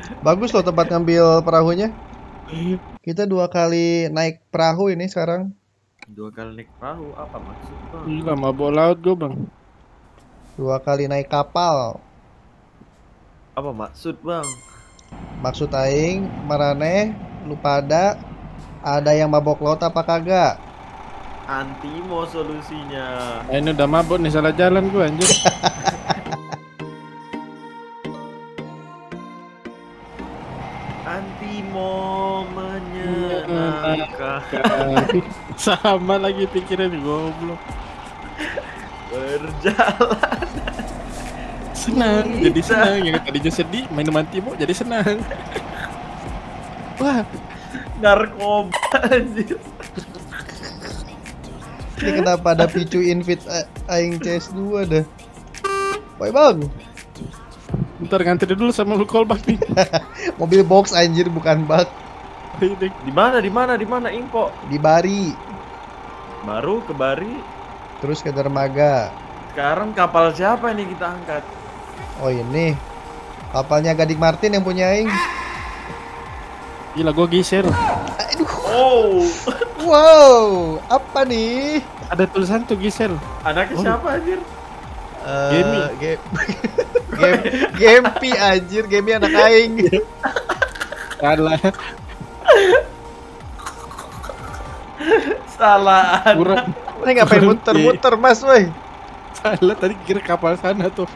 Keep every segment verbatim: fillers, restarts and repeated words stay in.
Bagus loh tempat ngambil perahunya. Kita dua kali naik perahu ini sekarang. Dua kali naik perahu apa maksud bang? Gila, mabok laut gue bang. Dua kali naik kapal. Apa maksud bang? Maksud aing, marane, lu pada ada yang mabok laut apa kagak? Antimo solusinya. Nah, ini udah mabok nih, salah jalan gue anjir. Antimo menyenangkan. Sama lagi pikiran goblok. Berjalan. Senang, jadi senang. Yang tadinya sedih, main Antimo jadi senang. Wah, Narkoba anjir. Ini kenapa ada picu invite a- aing C S dua dah. Woi bang, ntar ngantri dulu sama lu callback nih. mobil box anjir bukan bak. Di mana di mana di mana info? Di Bari, Baru ke Bari. terus ke dermaga. Sekarang kapal siapa ini kita angkat? Oh ini, kapalnya Gading Martin yang punya aing. Gila, gue geser. Aduh, Oh, wow, apa nih? Ada tulisan tuh geser. anaknya Oh. siapa anjir? Eh, Gemi. Ge- Gem Gempi anjir, Gemi anak aing. Salah. Salah. Kurang. Ini ngapain muter-muter mas, woi? Salah, tadi kira kapal sana tuh.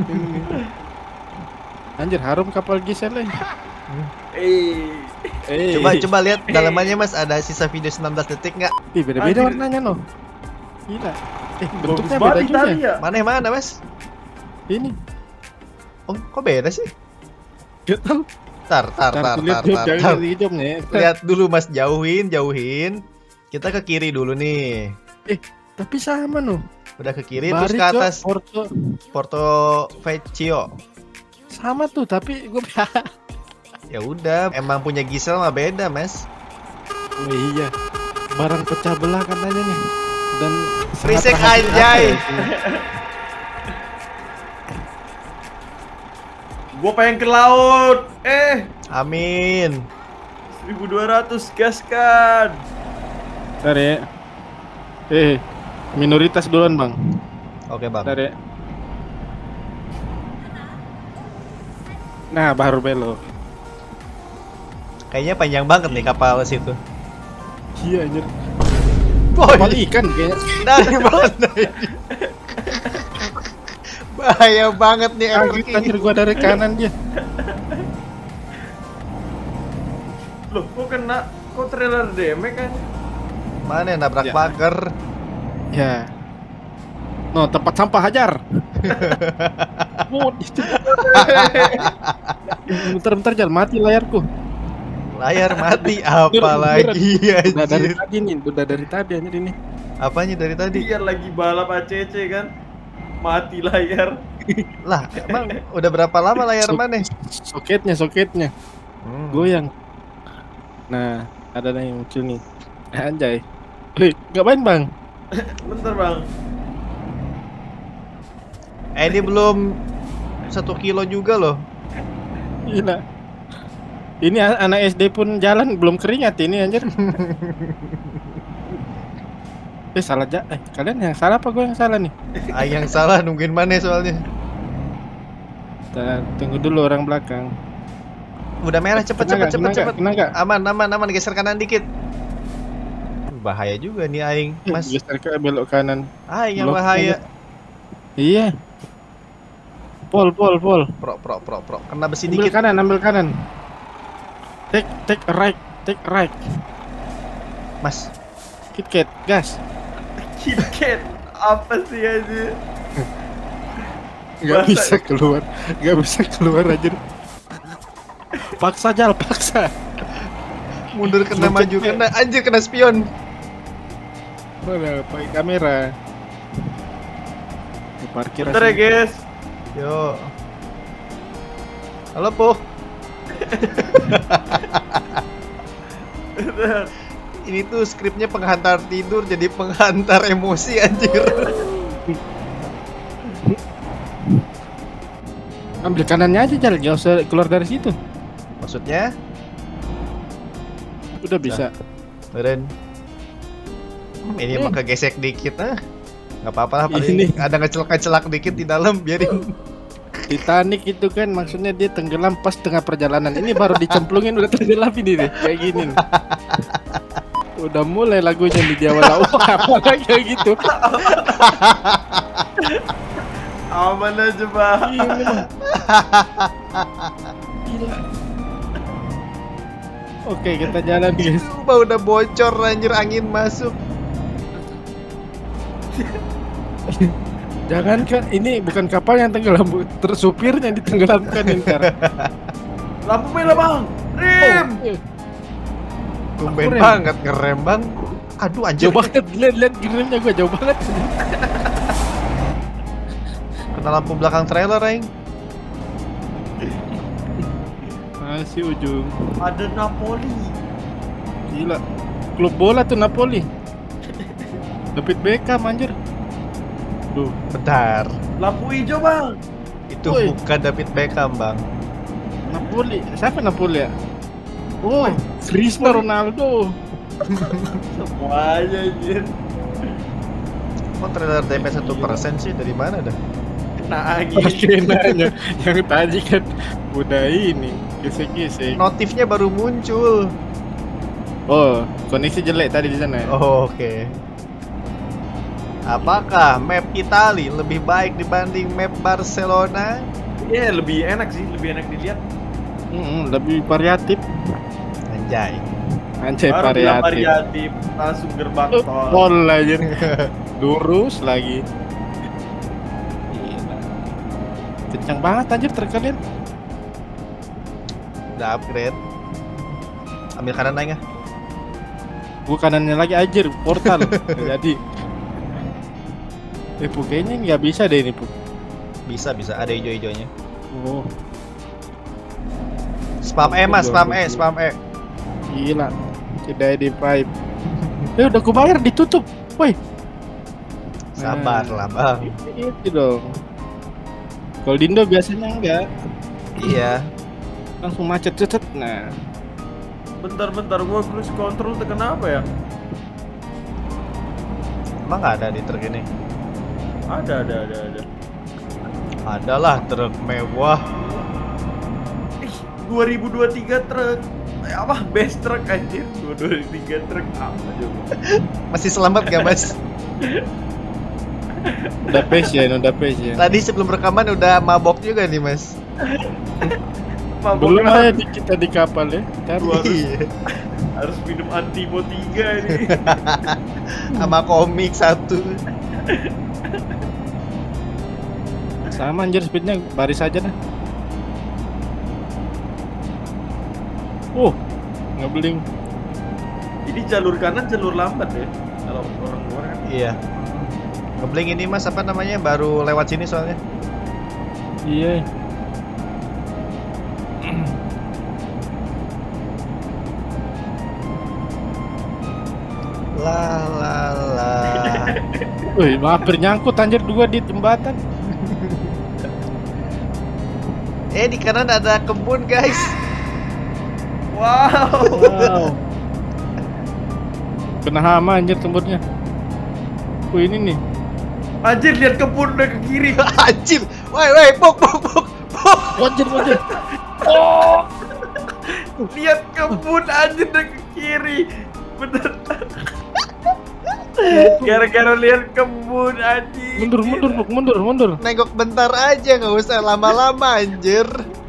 Anjir, harum kapal geser lah. Eh, Eh, Coba coba lihat dalamannya mas, ada sisa video sembilan belas detik nggak? Ih, beda-beda Anjir. warnanya loh. Gila. Eh, bagus bentuknya banget beda nih juga. tadi ya. Mana yang mana mas? Ini. Oh kok beda sih? Gak tahu. Tar tar Tar, tar lihat tar job, tar, jangan tar. lihat hijabnya ya. Lihat dulu mas, jauhin jauhin. Kita ke kiri dulu nih. Eh, tapi sama noh. Udah ke kiri terus Bari, ke Cok, atas Porto. Porto Vecchio. Sama tuh, tapi gue Ya udah, emang punya Gisel mah beda mas. Oh iya. Barang pecah belah katanya nih. Dan sangat Risek rahasia anjay. ya, sih. Gua pengen ke laut. Eh, Amin. seribu dua ratus gaskan. Bentar ya. Eh, minoritas duluan bang. Oke bang. Bentar ya. Nah, baru belok. Kayaknya panjang banget nih kapal situ. Iya anjir. Boy, Kapal ikan kayaknya. dari mana ini? Bahaya banget nih Anjir, Everking. anjir gua dari kanan dia. Loh, kok kena? Kok trailer demek kan? Mana yang nabrak Ya. pagar? Ya. No, tempat sampah hajar. Mut itu. Bentar-bentar jangan mati layarku. Layar mati apalagi Udah dari anjir. tadi nih, udah dari tadi anjir ini. Apanya dari tadi? Dia lagi balap A C C kan? Mati layar. Lah, emang udah berapa lama layar So- mana? Soketnya, soketnya Hmm. goyang. Nah, ada yang muncul nih. Anjay. Hei, ngapain bang? Bentar bang. Eh ini belum satu kilo juga loh. Gila. Ini a- anak S D pun jalan belum keringat ini anjir. Eh salah ja eh kalian yang salah apa gue yang salah nih? Ah yang salah nungguin mana soalnya. Kita tunggu dulu orang belakang. Udah merah cepet Kena cepet nggak? cepet Kena nggak? cepet. Kena nggak? Aman aman aman, geser kanan dikit. Bahaya juga nih aing, Mas. Geser ke belok kanan. Aing yang Blok bahaya. Iya. Pol pol pol. Pro pro pro pro. Kena besi Ambil dikit. kanan, ambil kanan. Take take a right, take a right. Mas. KitKat, gas. KitKat. Apa sih aja? Gak Bahasa- bisa keluar, gak bisa keluar aja. Paksa Jal, paksa. Mundur kena Cepet, maju cepet. kena anjir kena spion. Mana pakai kamera. Di parkir. Bentar ya guys. Yo. Halo Po. Bentar. Ini tuh skripnya penghantar tidur jadi penghantar emosi anjir. Ambil kanannya aja Jal, gak usah keluar dari situ. Maksudnya? Udah bisa. Keren. Hmm, ini mah kegesek dikit ah. Nggak apa-apa lah, Ini. paling ada ngecelak-ngecelak dikit di dalam, biarin. Titanic itu kan maksudnya dia tenggelam pas tengah perjalanan. Ini baru dicemplungin udah tenggelam ini deh, kayak gini nih. Udah mulai lagunya di Jawa Lawa apa kayak gitu. Aman aja, Bang. Iya, memang. Gila. Oke, kita jalan guys. Sumpah udah bocor anjir, angin masuk. Jangan kan, ini bukan kapal yang tenggelam, Bu. Terus supirnya ditenggelamkan ntar. Lampu merah, Bang. Rem. Oh, Tumben Aku rem. banget ngerem bang. Aduh anjir. jauh banget, lihat-lihat geremnya gua jauh banget. Kena lampu belakang trailer, Reng. Masih ujung. Ada Napoli. Gila. Klub bola tuh Napoli. David Beckham anjir. Duh, Bentar. Lampu hijau, Bang. Itu Woi. bukan David Beckham, Bang. Napoli. Siapa Napoli ya? Oh, Cristiano Ronaldo. Semuanya anjir. Kok trailer D P satu persen sih, dari mana dah? Kena angin. Pakai nanya. Yang tadi kan udah ini gesek-gesek. Notifnya baru muncul. Oh, koneksi jelek tadi di sana ya? Oh, oke. Apakah map Itali lebih baik dibanding map Barcelona? Iya, lebih enak sih, lebih enak dilihat. Mm-mm, lebih variatif. Anjay. Anjay, Baru bilang variatif. variatif, langsung gerbang Oh, tol. Pol aja. Lurus lagi. Gila. Kencang banget anjir truk kalian. Udah upgrade. Ambil kanan aja. Gua kanannya lagi anjir, portal. Jadi Eh, Pu, kayaknya nggak bisa deh ini, Pu. Bisa bisa, ada hijau-hijaunya. Oh, Spam E mas, spam E, spam E. gila. Tidak di pipe. Eh, udah gua bayar ditutup. Woi. Sabar lah bang. Itu dong. Kalau Dindo biasanya enggak, Iya. langsung macet cet. Nah, Bentar-bentar, gua cruise control tekan apa ya? Emang nggak ada di truk ini? Ada, ada, ada, ada. Adalah truk mewah. Ih, dua ribu dua puluh tiga truk. Eh, apa? Best truck anjir. dua ribu dua puluh tiga truk apa coba? Masih selamat gak mas? udah pace ya, udah pace ya. Tadi sebelum rekaman udah mabok juga nih mas. Mabok Belum kan? aja di kita di kapal ya. Kan Gua harus, Iya. harus minum Antimo tiga ini. Sama komik satu. sama anjir speednya baris aja dah. Oh, ngebeling. Ini jalur kanan jalur lambat ya. Kalau orang luar kan. Iya. Ngebling ini mas apa namanya? Baru lewat sini soalnya. Iya. La la la. Wih, hampir nyangkut anjir dua di jembatan. Eh di kanan ada kebun guys. Wow. Wow. Kena hama anjir temburnya. Wih, ini nih. Anjir, lihat kebun udah ke kiri. Anjir. Woi woi pok pok pok pok. Anjir, anjir. Lihat kebun anjir udah ke kiri. Bener. Gara-gara lihat kebun anjir. Mundur, mundur, Puk, mundur, mundur. Nengok bentar aja, nggak usah lama-lama anjir.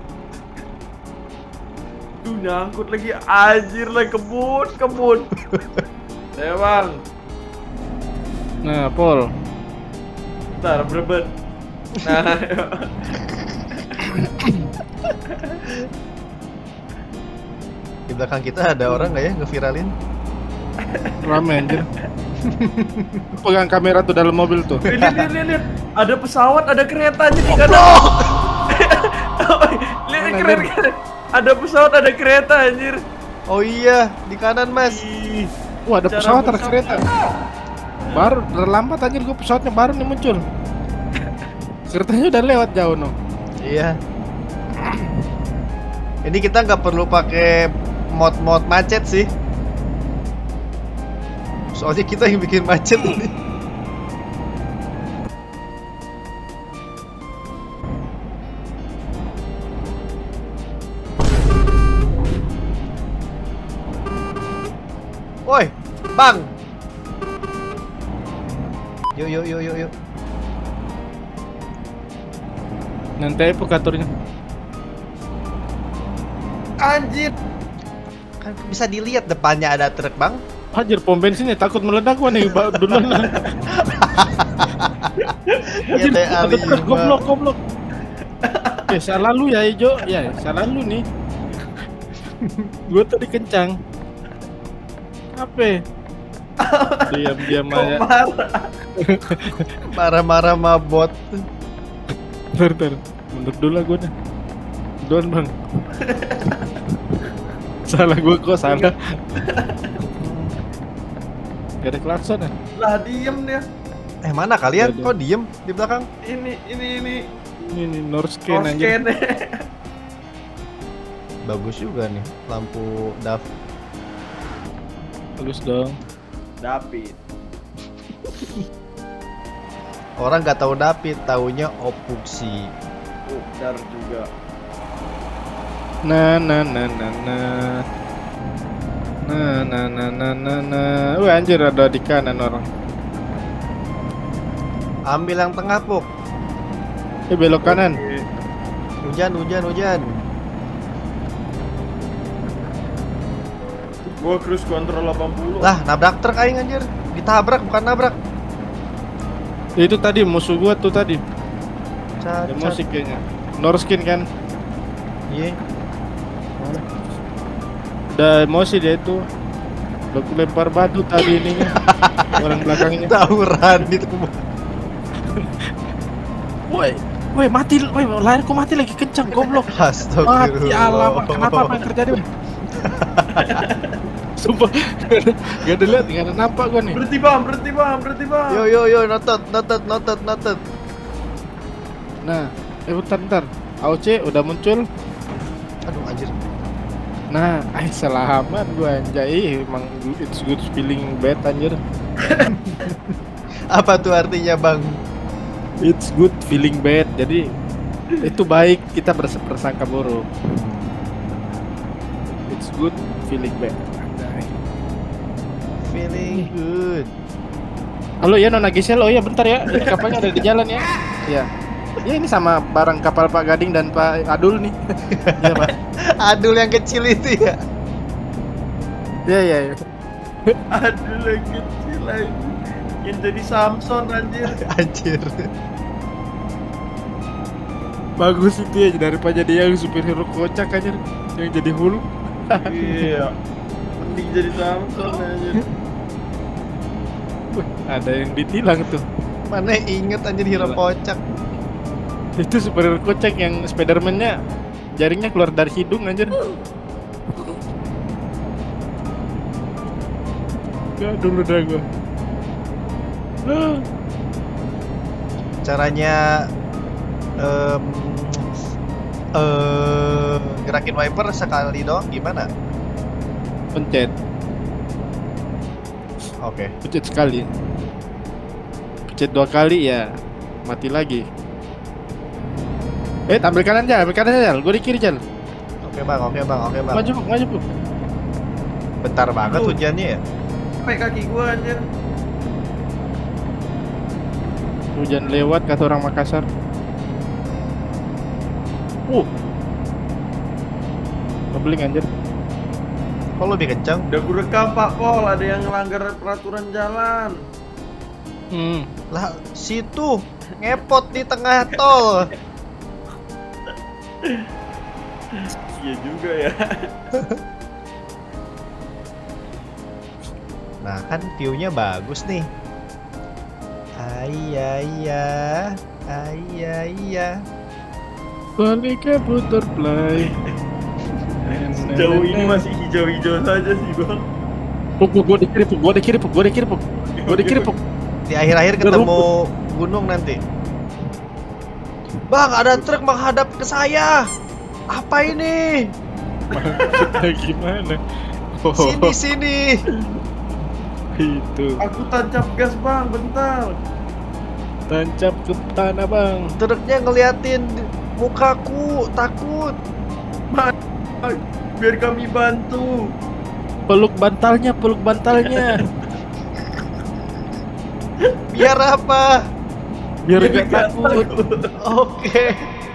Tuh nyangkut lagi anjir lah kebun, kebun. Ya bang. Nah, Pol. Bentar, berebet. Nah, Di belakang kita ada orang nggak ya ngeviralin? Rame anjir. Pegang kamera tuh dalam mobil tuh. Eh, lihat, lihat, lihat, lihat. Ada pesawat, ada kereta aja di kanan. Lihat Mana, keren, Lim? keren. Ada pesawat, ada kereta anjir. Oh iya, di kanan mas. Ih, Wah, ada cara pesawat, ada bersama. kereta. Baru terlambat anjir gua, pesawatnya baru nih muncul. Keretanya udah lewat jauh no. Iya. Ini kita nggak perlu pakai mod-mod macet sih. Soalnya kita yang bikin macet ini. Woi, Bang. Yuk yuk yuk yuk yuk. Nanti aplikatornya. Anjir. Kan bisa dilihat depannya ada truk, Bang. Anjir, pom bensinnya takut meledak gua nih, Ba- duluan lah. Ya teh Ada Ali. truk, goblok, goblok. Eh, salah lu ya, Ijo. Ya, salah lu nih. Gua tadi kencang. Apa? Diam-diam Kok aja. marah? Marah-marah mabot. Bentar, bentar. Mundur dulu lah gua dah. Duluan, Bang. Salah gua kok, salah. Gak ada klakson ya? Lah diem dia. Eh mana kalian? Ada. Kok diem di belakang? Ini ini ini. Ini nih Norscan aja. Scan. Bagus juga nih lampu D A F. Bagus dong. David. Orang nggak tahu David, taunya Opuksi. Oh, dar juga. Nah, nah, nah, nah, nah. Nah, nah, nah, nah, nah, nah. Wah, anjir, ada di kanan orang. Ambil yang tengah, Puk. Eh, belok kanan. Oke. Hujan, hujan, hujan. Gua cruise control delapan puluh. Lah, nabrak truk aing anjir. Ditabrak bukan nabrak. Itu tadi musuh gua tuh tadi. Cat, Emosi cat. kayaknya. Norskin kan. Iya. Udah emosi dia itu. Udah aku lempar batu tadi ininya. Orang belakangnya. Tawuran itu. Woi, woi mati, woi layarku mati lagi kencang goblok. Astagfirullah. Mati alamak, kenapa apa yang terjadi? Woi? Sumpah, gak ada, gak ada lihat, gak ada nampak gua nih. Berhenti bang, berhenti bang, berhenti bang. Yo yo yo, noted, noted, noted, noted. Nah, eh bentar, bentar. A O C udah muncul. Aduh anjir. Nah, ay selamat gua anjay, emang it's good feeling bad anjir. Apa tuh artinya, Bang? It's good feeling bad. Jadi itu baik kita berse- bersangka buruk. It's good feeling bad. Anjay. Feeling good. Halo ya Nona Gisel, oh ya bentar ya, ini kapalnya ada di jalan ya. Iya. Ya ini sama barang kapal Pak Gading dan Pak Adul nih. Iya Pak. Adul yang kecil itu ya. Iya iya. Ya. Aduh lagi kecil lagi. Yang jadi Samson anjir. Anjir. Bagus itu ya daripada dia yang superhero kocak aja yang jadi Hulk. Iya. Mending jadi Samson anjir. Wih, ada yang ditilang tuh. Mana inget anjir hero Gila. kocak. Itu superhero kocak yang Spiderman-nya jaringnya keluar dari hidung anjir. Gak dulu dah gua. Caranya em eh gerakin wiper sekali doang gimana? Pencet, Oke. pencet sekali. Pencet dua kali ya mati lagi. Eh, ambil kanan aja, ambil kanan aja. Gua di kiri, Jal. Oke, Bang. Oke, Bang. Oke, Bang. Maju, maju, Bu. Bentar banget Tuh. hujannya ya. Sampai kaki gua anjir. Hujan lewat kata orang Makassar. Uh. Ngebling anjir. Kok lebih kencang? Udah gua rekam Pak Pol, ada yang ngelanggar peraturan jalan. Hmm. Lah, situ ngepot di tengah tol. Iya juga ya. Nah, kan view-nya bagus nih. Ayah, iya. Ayah, iya. Balik ke butterfly. Sejauh ini masih hijau-hijau saja sih bang. Puk, puk, gua di kiri, puk, gua di kiri, puk, gua di kiri, puk. Gua di kiri, puk. Di akhir-akhir ketemu gunung nanti. Bang, ada truk menghadap ke saya. Apa ini? Maksudnya gimana? Oh, Sini sini. itu. Aku tancap gas bang, bentar. Tancap ke tanah bang. Truknya ngeliatin mukaku, takut. Bang, biar kami bantu. Peluk bantalnya, peluk bantalnya. Biar apa? Biar Biar gak nggak takut. Oke.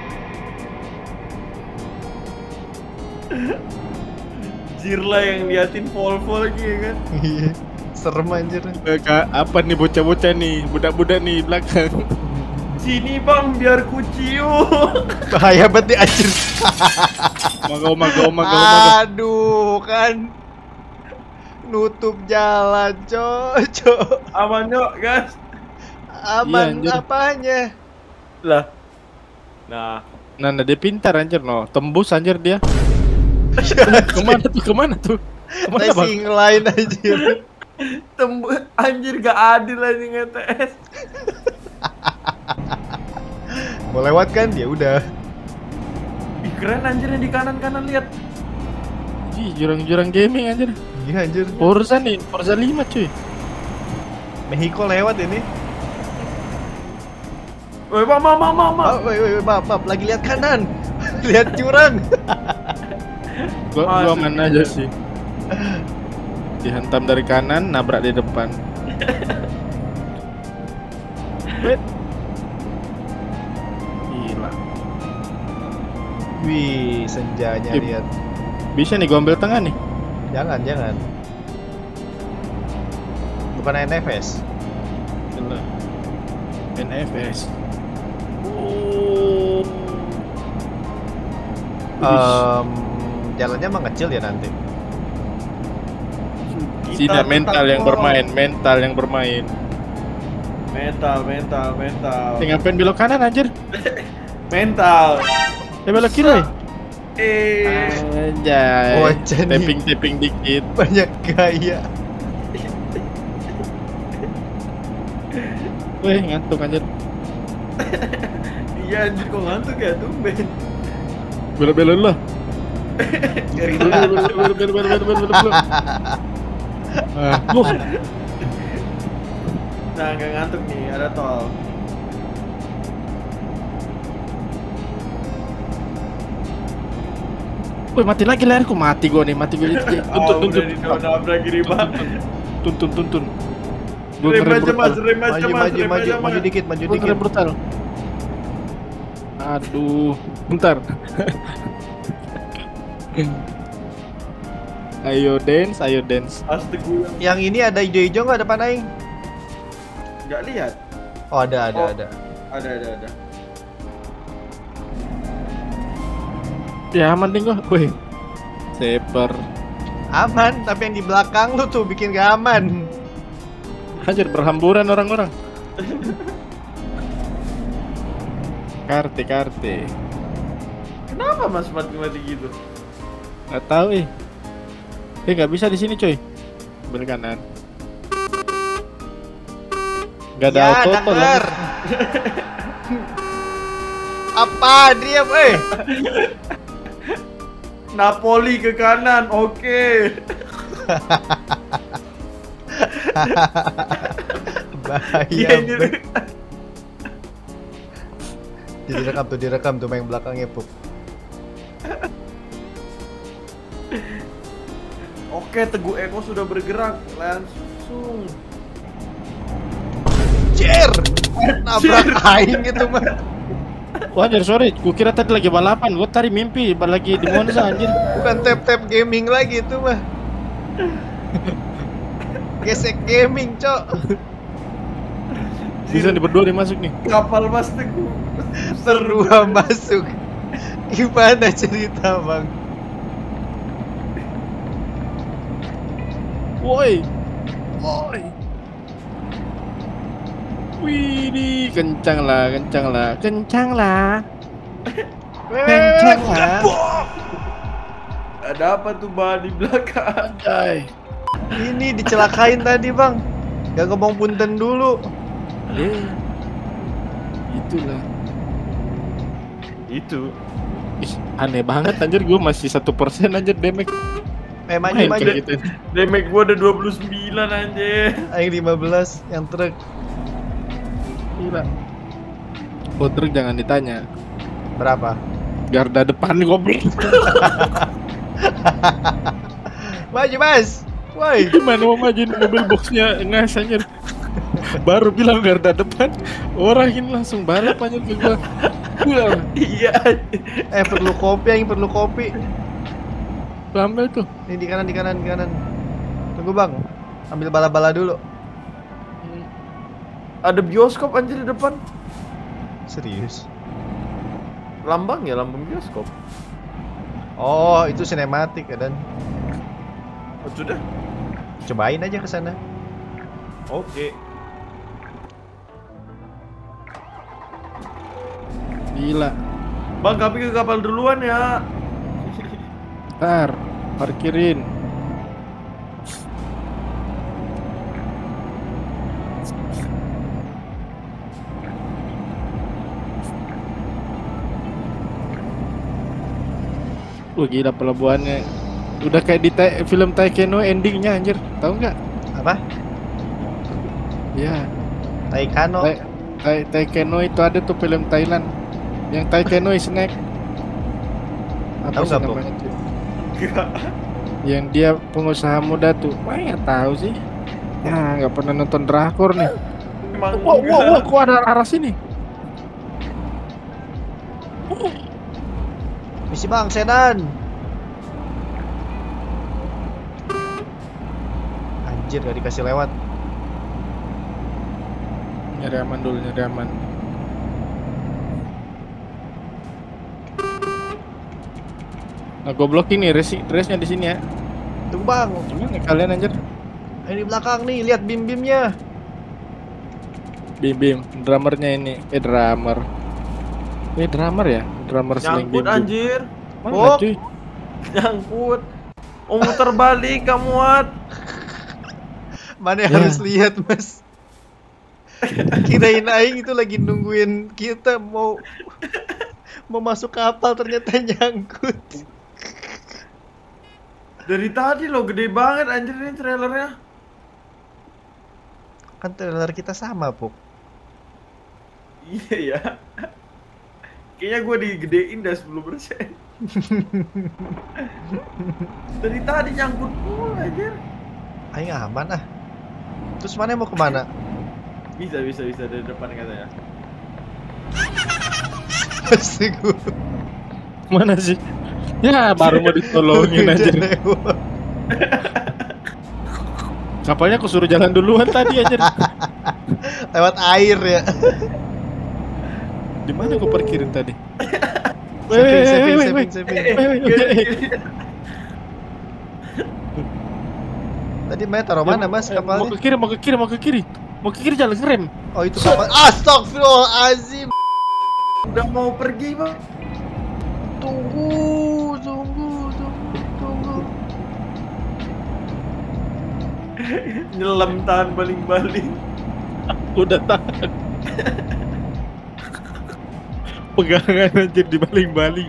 Jirla yang liatin Volvo lagi ya kan. Iya. Serem anjir. Kak, apa nih bocah-bocah nih, budak-budak nih belakang. Sini bang, biar ku cium. Bahaya banget nih anjir. Magau, magau, magau, magau. Aduh, kan nutup jalan, cocok. Aman yuk, gas. Aman Iya, anjir. apanya? Lah. Nah, Nah, nah, dia pintar anjir no, tembus anjir dia. Kemana tuh, kemana tuh? Kemana bang? Racing line anjir. tembus anjir gak adil aja nge T S. Mau lewat kan? Ya udah. Ih, keren anjir yang di kanan-kanan lihat. Ih, jurang-jurang gaming anjir. Iya anjir. Forza nih, Forza lima cuy. Mexico lewat ini. Woi, mama, mama, mama. Oh, woi, woi, maaf, maaf, lagi lihat kanan. Lihat jurang. Gua, gua Masuk mana aja sih. Dihantam dari kanan, nabrak di depan. Wait. Gila. Wih, senjanya Ip. lihat. Bisa nih gua ambil tengah nih. Jangan, jangan. Bukan N F S. Gila. N F S. Oh. Em, jalannya emang kecil ya nanti. Sini Kita mental tetap yang kok. bermain, mental yang bermain. Mental, mental, mental. Tinggal ngapain belok kanan anjir? Mental. Eh belok kiri. Eh, Anjay. Bocah nih. Tapping-tapping dikit. Banyak gaya. Weh, ngantuk anjir. iya anjir kok ngantuk ya tumben. Belok-belok lah. Dari Belok, belok, belok, belok, belok, belok, belok, belok. Ah, wah. Nah, nggak ngantuk nih, ada tol. Wih, mati lagi layarku, mati gua nih, mati gua. Tuntun, Ah, tuntun, udah didobrak gini bang. tuntun, tuntun. Gua Rem ngerem aja mas, brutal. rem aja Maju, mas, maju, rem maju, aja maju mas. dikit, maju Gua dikit. ngerem brutal. Aduh, bentar. Ayo dance, ayo dance. Astaga, Yang ini ada hijau-hijau nggak depan aing? nggak lihat. Oh, ada, ada, Oh. ada. Ada, ada, ada. Ya aman deh gua. Wih. Saper. Aman, tapi yang di belakang lu tuh bikin gak aman. Hajar berhamburan orang-orang. Karte, karte. Kenapa mas mati-mati gitu? Nggak tahu eh. Eh nggak bisa di sini coy. Bel kanan. Nggak ada Ya, auto auto lagi. denger. Apa dia, eh? Napoli ke kanan, oke. Bahaya. Iya anjir. banget. Direkam tuh, direkam tuh main belakangnya, Pup. Oke, Teguh Eko sudah bergerak langsung. Jer! Nabrak aing itu mah. Wah anjir sorry, gua kira tadi lagi balapan, gua tadi mimpi lagi di Monza anjir. Bukan tap-tap gaming lagi itu mah. Gesek gaming, Cok. Bisa nih berdua nih masuk nih. Kapal Mas Teguh. Berdua masuk. Gimana cerita, Bang? Woi. Woi. Wih, kencang lah, kencang lah, kencang lah. Kencang lah. Ada apa tuh bah di belakang? Anjay. Ini dicelakain tadi, Bang. Gak ngomong punten dulu. Eh. Itulah. Itu. Ih, aneh banget anjir, gue masih satu persen anjir damage. Eh maju Main maju. kayak gitu. Damage gua ada dua puluh sembilan anjir. Aing lima belas yang truk. Gila. Oh, truk jangan ditanya. Berapa? Garda depan goblok. Maju mas. Woi. Gimana mau majuin mobil boxnya ngas anjir. Baru bilang garda depan, orang ini langsung balap anjir ke gua. Gila. Iya. Eh perlu kopi, Aing perlu kopi. Gua ambil tuh. Ini di kanan, di kanan, di kanan. Tunggu bang, ambil bala-bala dulu. Ada bioskop anjir di depan. Serius? Lambang ya, lambang bioskop. Oh, itu sinematik ya dan. Oh, sudah. Cobain aja ke sana. Oke. Gila. Bang, kami ke kapal duluan ya. Ntar, parkirin. Wah gila pelabuhannya. Udah kayak di ta- film Taekeno endingnya anjir. Tahu nggak? Apa? Ya. Taikano. Ta- Ta- Taekeno itu ada tuh film Thailand. Yang Taekeno snack. Apa Tahu sih nggak, Bro? namanya tuh? Yang dia pengusaha muda tuh. Wah nggak tahu sih. Ya nggak pernah nonton drakor nih. Emang Wow, wow, wow, kok ada arah sini? Misi bang, sedan. Anjir gak dikasih lewat. Nyari aman dulu, nyari aman. Nah, goblok ini race race-nya di sini ya. Tunggu bang. Gimana kalian anjir? Ini di belakang nih, lihat bim-bimnya. Bim bim, drummernya ini. Eh drummer. Eh drummer ya? Drummer slang bim nyangkut bim. anjir. Mana Oh. cuy? Nyangkut. Oh, muter balik kamu muat. Mana yang Ya. harus lihat mas. Kirain Aing itu lagi nungguin kita mau mau masuk kapal, ternyata nyangkut. Dari tadi lo gede banget anjir ini trailernya. Kan trailer kita sama Puk. Iya ya. Kayaknya gue digedein dah sepuluh persen. Dari tadi nyangkut mulu anjir. Aing aman ah. Terus mana mau kemana? Bisa bisa bisa dari depan katanya. Pasti gua Mana sih? Ya baru mau ditolongin aja. Hujan lewat. Kapalnya aku suruh jalan duluan tadi aja. Lewat air ya. Di mana gua parkirin tadi? Saving, saving, saving, saving. Tadi mana taruh mana mas Eh, Mau kapalnya? ke kiri, mau ke kiri, mau ke kiri. Mau ke kiri jalan ngerem. Oh itu kapal. Astagfirullahaladzim. Udah mau pergi bang. Tunggu, tunggu, tunggu, tunggu. Nyelam tahan baling-baling. Udah tahan. Pegangan anjir di baling-baling.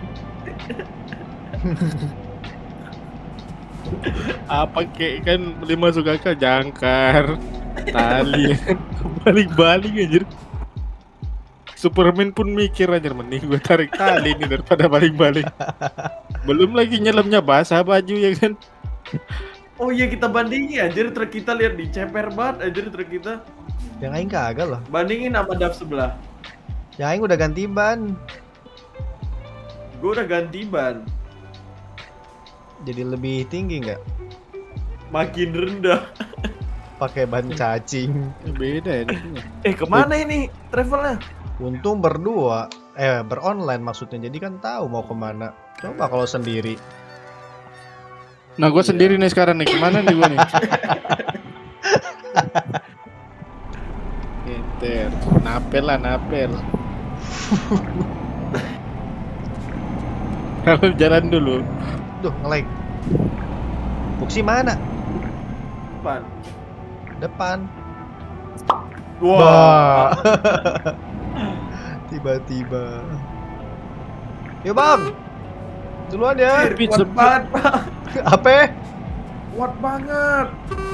Apa kek kan lima suka akal jangkar tali baling-baling anjir. Superman pun mikir anjir, mending gue tarik tali ini daripada baling-baling. Belum lagi nyelamnya basah baju ya kan. Oh iya kita bandingin anjir truk kita lihat di ceper banget anjir truk kita. Yang Aing kagak loh. Bandingin sama dap sebelah. Yang Aing udah ganti ban. Gue udah ganti ban. Jadi lebih tinggi nggak? Makin rendah. Pakai ban cacing. Beda ya ini. Eh kemana ini travelnya? Untung berdua, eh beronline maksudnya. Jadi kan tahu mau kemana. Coba kalau sendiri. Nah gue sendiri nih sekarang nih, kemana nih gue nih? Enter, napel lah napel. Kalau jalan dulu. Duh nge-lag. Buksi mana? Depan. Depan. Wah. Bah. Tiba-tiba. Yuk bang. Duluan ya. Anjir, kuat banget, Pak. Apa? Kuat banget.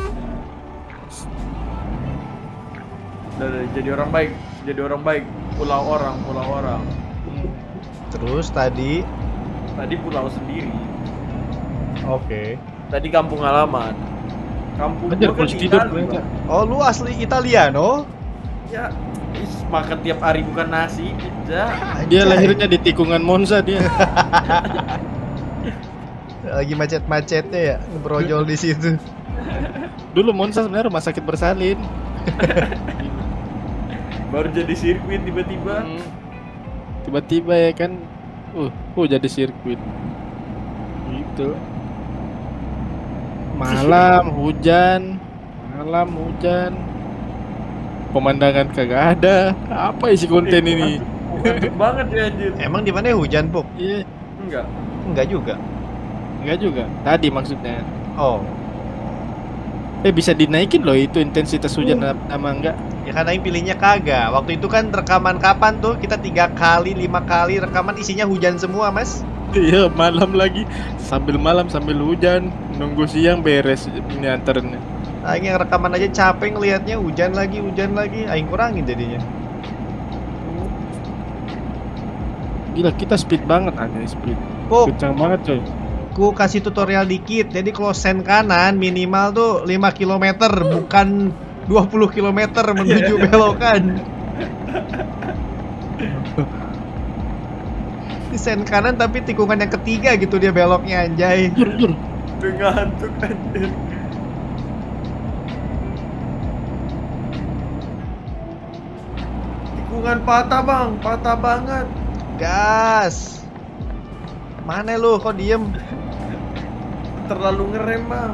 Udah, udah, jadi orang baik, jadi orang baik. Pulau orang, pulau orang. Terus tadi. Tadi pulau sendiri. Oke. Tadi kampung halaman. Kampung Anjir, gua kan kunci di tidur Itali, ternyata. Pak. Oh, lu asli Italiano? Ya, is, makan tiap hari bukan nasi, pizza. Dia Anjay. lahirnya di tikungan Monza dia. Lagi macet-macetnya ya, ngebrojol di situ. Dulu Monza sebenarnya rumah sakit bersalin. Baru jadi sirkuit tiba-tiba. Hmm. Tiba-tiba ya kan, uh, uh jadi sirkuit. Gitu. Malam hujan, malam hujan. Pemandangan kagak ada. Apa isi konten ini? Ngantuk banget ya anjir. Emang di mana hujan, Puk? Iya, Enggak. Enggak juga. enggak juga. Tadi maksudnya. Oh, Eh bisa dinaikin loh itu intensitas hujan Uh. sama enggak? ya karena yang pilihnya kagak. Waktu itu kan rekaman kapan tuh? Kita tiga kali, lima kali rekaman isinya hujan semua, Mas. Iya malam lagi, sambil malam sambil hujan, nunggu siang beres ini antaranya. Aing yang rekaman aja capek ngelihatnya, hujan lagi, hujan lagi. Aing kurangin jadinya. Gila kita speed banget anjir speed. Puk, Kencang banget coy. ku kasih tutorial dikit. Jadi kalau sen kanan minimal tuh lima kilometer, bukan dua puluh kilometer menuju belokan. Di sen kanan tapi tikungan yang ketiga gitu dia beloknya, anjay. Jur jur. Udah ngantuk anjir. Tikungan patah bang, patah banget. Gas. Mana lu kok diem? Terlalu ngerem bang.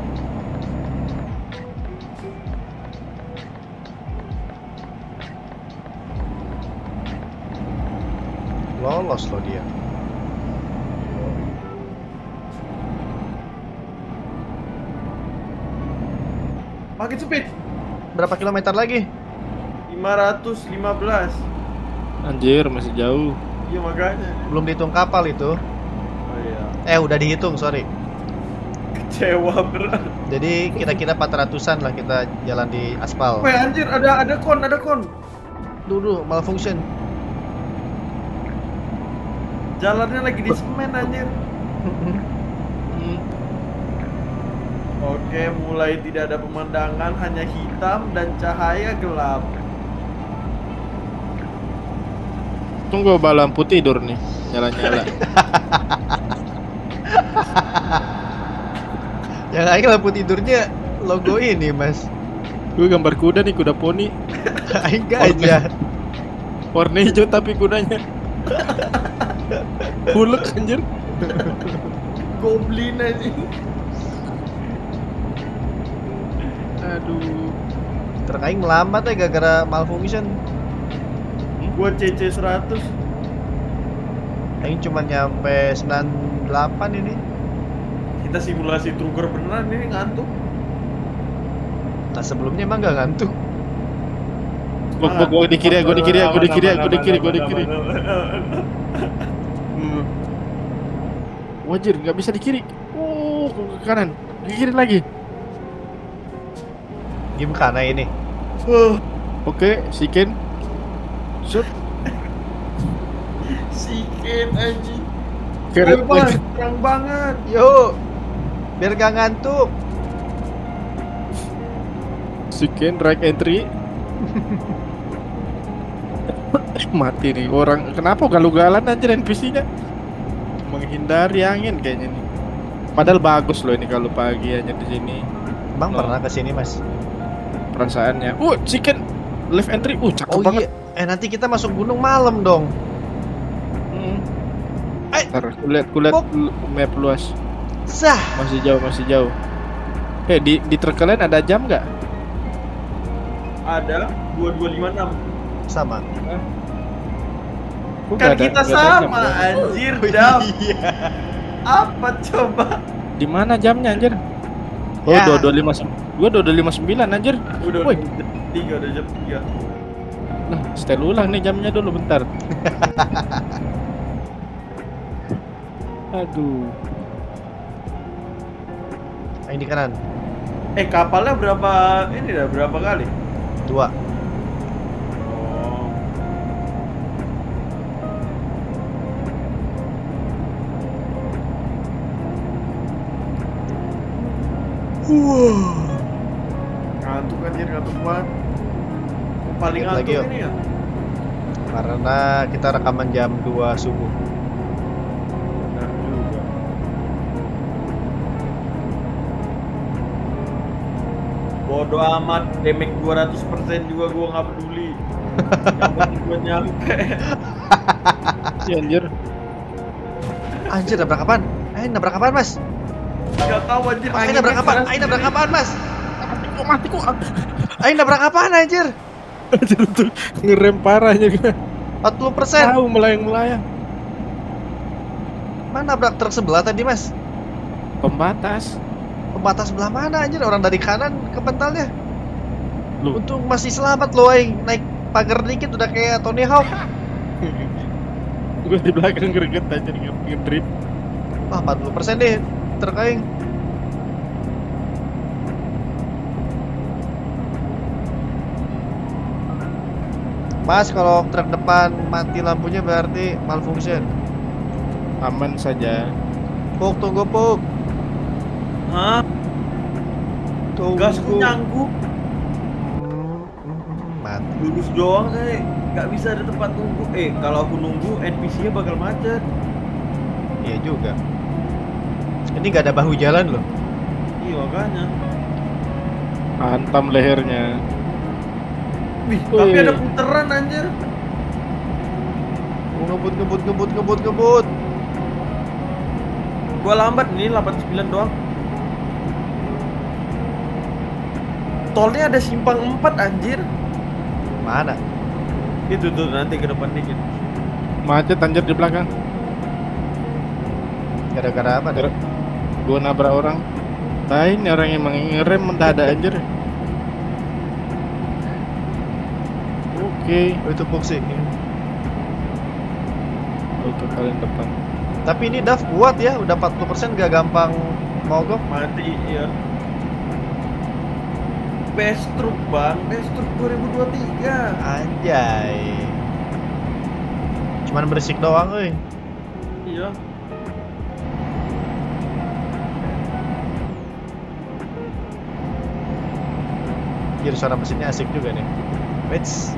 Lolos lo dia. Makin speed. Berapa kilometer lagi? lima ratus lima belas. Anjir masih jauh. Iya makanya. Belum dihitung kapal itu. Oh iya. Eh udah dihitung, sorry. Kecewa berat. Jadi kira-kira empat ratusan lah kita jalan di aspal. Weh anjir, ada ada kon, ada kon. Dulu malfunction. Jalannya lagi di semen anjir. Hmm. Oke, mulai tidak ada pemandangan, hanya hitam dan cahaya gelap. Tunggu bawa lampu tidur nih, nyala-nyala. Yang aing lampu tidurnya logo ini, Mas. Gue gambar kuda nih, kuda poni. Aing gajah. Warna hijau tapi kudanya Huluk anjir. Goblin aja. Aduh. Truk aing melambat ya gara-gara malfunction. Gua C C seratus. Aing cuma nyampe sembilan puluh delapan ini. Kita simulasi trucker beneran ini ngantuk. Nah sebelumnya emang gak ngantuk. Bok bok gua di kiri, gua di kiri, gua di kiri, gua di kiri, gua di kiri. Hmm. Wajir nggak bisa di kiri. Oh, ke kanan, ke kiri lagi. Gimana ini? Uh, Oke, siken. Shoot. Siken anjing. Keren Bang, banget. terang banget. Yuk, biar gak ngantuk. Siken right entry. Mati nih orang. Kenapa galau-galan aja N P C-nya? Menghindari angin kayaknya nih. Padahal bagus loh ini kalau pagi aja di sini. Bang Oh. pernah kesini, Mas? Perasaannya. Uh, chicken left entry. Uh, cakep Oh banget. iya. Eh nanti kita masuk gunung malam dong. Hmm. Eh. Ntar, kulihat kulihat Pok. map luas. Sah. Masih jauh, masih jauh. Eh, di di truk kalian ada jam nggak? Ada dua dua lima enam. Sama. Kok Kan nggak ada- kita nggak ada jam, sama nggak ada? anjir Oh, jam. iya. Apa coba? Di mana jamnya anjir? Oh, Ya. dua dua lima sembilan. Gua dua dua lima sembilan anjir. Udah Woi. udah jam tiga, udah jam tiga. Nah, setel ulang nih jamnya dulu bentar. Aduh. Yang di kanan. Eh kapalnya berapa ini dah berapa kali? Dua. Oh. Ngantuk anjir, ngantuk banget. Paling Lihat ngantuk lagi, yuk. ini ya. Karena kita rekaman jam dua subuh. Benar juga. Bodoh amat, damage dua ratus persen juga gua nggak peduli. Yang penting gua nyampe. Ya anjir. Anjir, nabrak apaan? Eh, nabrak apaan, Mas? Gak tahu anjir. Ayo nabrak apaan? Ayo nabrak apaan, Mas? Mati kok, mati kok. Ayo nabrak apaan, anjir? Anjir tuh ngerem parahnya gue. empat puluh persen. Tahu melayang-melayang. Mana nabrak truk sebelah tadi, Mas? Pembatas. Pembatas sebelah mana, anjir? Orang dari kanan ke pentalnya. Lu. Untung masih selamat loh, aing. Naik pagar dikit udah kayak Tony Hawk. Gue di belakang greget aja ngedrip. Wah, empat puluh persen deh truk aing. Mas, kalau truk depan mati lampunya berarti malfunction. Aman saja. Puk, tunggu Puk. Hah? Tunggu. Gasku nyangkut. Hmm, hmm, hmm, mati. Lurus doang saya. Gak bisa ada tempat nunggu. Eh, kalau aku nunggu N P C-nya bakal macet. Iya juga. Ini gak ada bahu jalan loh. Iya makanya. Hantam lehernya. Wih, Wih. tapi ada puteran anjir. Oh, ngebut, ngebut, ngebut, ngebut, ngebut. Gua lambat nih delapan puluh sembilan doang. Tolnya ada simpang empat anjir. Mana? Itu tuh nanti ke depan dikit. Macet anjir di belakang. Gara-gara apa nih? Gue nabrak orang. Nah ini orang yang ngerem mendadak anjir. Oke. Oh, itu Puk sih. Untuk kalian depan. Tapi ini D A F kuat ya, udah empat puluh persen gak gampang mogok. Mati ya. Best Truck bang, Best Truck dua ribu dua puluh tiga. Anjay. Cuman berisik doang, euy. Iya. Kira suara mesinnya asik juga nih. Wits.